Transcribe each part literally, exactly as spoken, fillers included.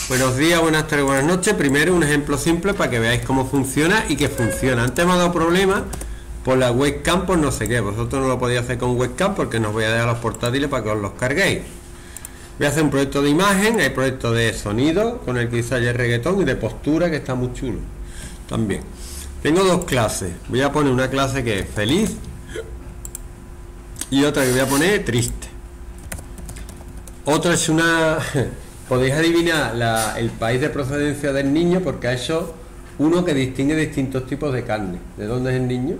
Buenos días, buenas tardes, buenas noches. Primero un ejemplo simple para que veáis cómo funciona y que funciona. Antes me ha dado problemas por la webcam, por no sé qué. Vosotros no lo podéis hacer con webcam porque nos voy a dejar los portátiles para que os los carguéis. Voy a hacer un proyecto de imagen, hay proyecto de sonido con el que hice ayer reggaetón y de postura que está muy chulo también. Tengo dos clases. Voy a poner una clase que es feliz y otra que voy a poner triste. Otra es una... Podéis adivinar la, el país de procedencia del niño porque ha hecho uno que distingue distintos tipos de carne. ¿De dónde es el niño?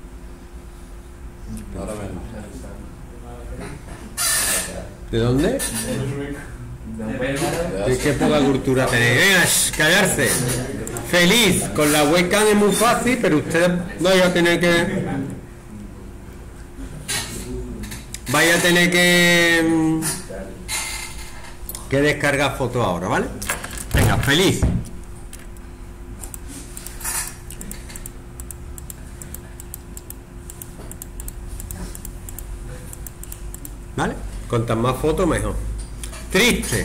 ¿De dónde? ¿De qué poca cultura tenéis? Venga, callarse. Feliz. Con la webcam es muy fácil, pero ustedes vais a tener que... Vais a tener que... que descargar fotos ahora, ¿vale? Venga, feliz. ¿Vale? Cuantas más fotos mejor. Triste.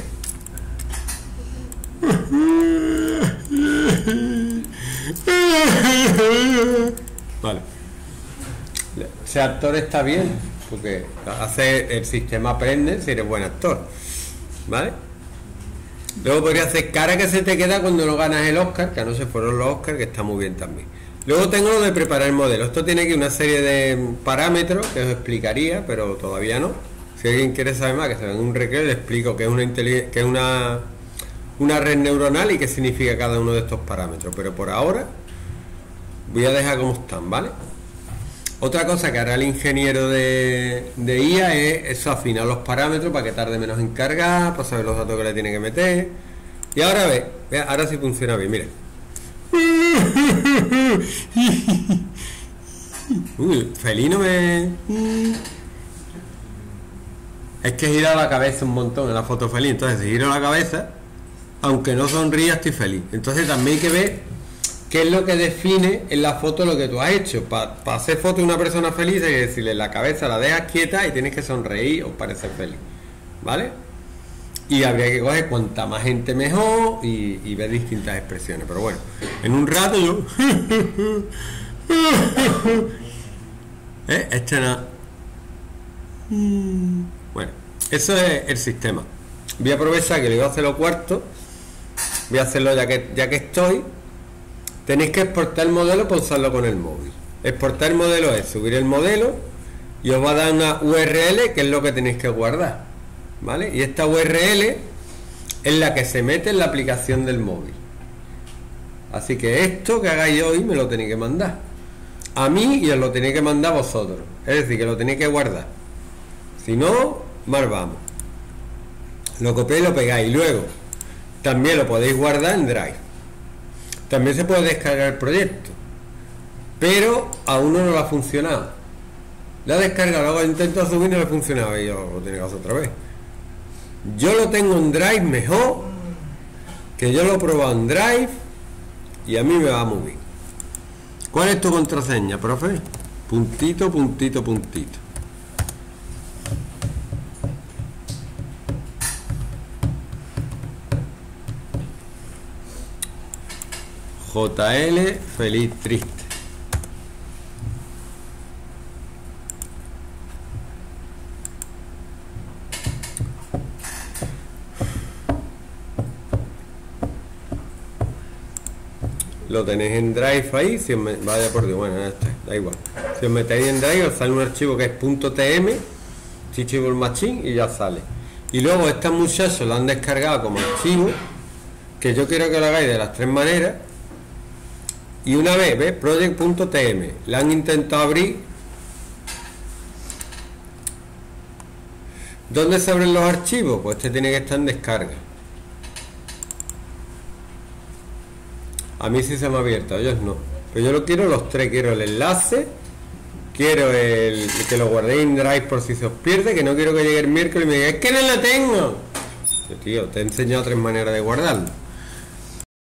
Vale. Ese actor está bien porque hace el sistema aprende si eres buen actor. ¿Vale? Luego podría hacer cara que se te queda cuando no ganas el Oscar, que no se fueron los Oscar, que está muy bien también. Luego tengo lo de preparar el modelo. Esto tiene que una serie de parámetros que os explicaría, pero todavía no. Si alguien quiere saber más, que se ve en un recreo, le explico qué es una que es una una red neuronal y qué significa cada uno de estos parámetros. Pero por ahora voy a dejar como están, ¿vale? Otra cosa que hará el ingeniero de, de I A es eso, afinar los parámetros para que tarde menos en cargar, para saber los datos que le tiene que meter. Y ahora ve, ve ahora sí funciona bien, mire. Uy, feliz no me... Es que he girado la cabeza un montón en la foto feliz, entonces si giro la cabeza, aunque no sonría, estoy feliz. Entonces también hay que ver qué es lo que define en la foto lo que tú has hecho. Para pa hacer foto de una persona feliz hay que decirle la cabeza la dejas quieta y tienes que sonreír o parecer feliz, ¿vale? Y habría que coger cuanta más gente mejor y, y ver distintas expresiones. Pero bueno, en un rato yo... ¿Eh? Este no... Bueno, eso es el sistema. Voy a aprovechar que le voy a hacer lo cuarto. Voy a hacerlo ya que, ya que estoy. Tenéis que exportar el modelo para usarlo con el móvil. Exportar el modelo es subir el modelo y os va a dar una U R L que es lo que tenéis que guardar, ¿vale? Y esta U R L es la que se mete en la aplicación del móvil. Así que esto que hagáis hoy me lo tenéis que mandar a mí y os lo tenéis que mandar a vosotros. Es decir, que lo tenéis que guardar. Si no, mal vamos. Lo copiáis y lo pegáis. Y luego también lo podéis guardar en Drive. También se puede descargar el proyecto, pero aún no lo ha funcionado. La descarga, luego intento subir y no le funcionaba y yo lo tengo que hacer otra vez. Yo lo tengo en Drive mejor, que yo lo he probado en Drive y a mí me va muy bien. ¿Cuál es tu contraseña, profe? Puntito, puntito, puntito. J L feliz triste. Lo tenéis en Drive ahí, si os me... vaya por Dios, bueno, ya está, da igual. Si os metéis en Drive os sale un archivo que es .tm, Teachable Machine, y ya sale. Y luego estos muchachos lo han descargado como archivo, que yo quiero que lo hagáis de las tres maneras. Y una vez, ¿ves? Project.tm, la han intentado abrir. ¿Dónde se abren los archivos? Pues este tiene que estar en descarga. A mí sí se me ha abierto, a ellos no. Pero yo lo quiero los tres, quiero el enlace, quiero el que lo guardéis en Drive por si se os pierde, que no quiero que llegue el miércoles y me diga, es que no lo tengo. Yo, tío, te he enseñado tres maneras de guardarlo.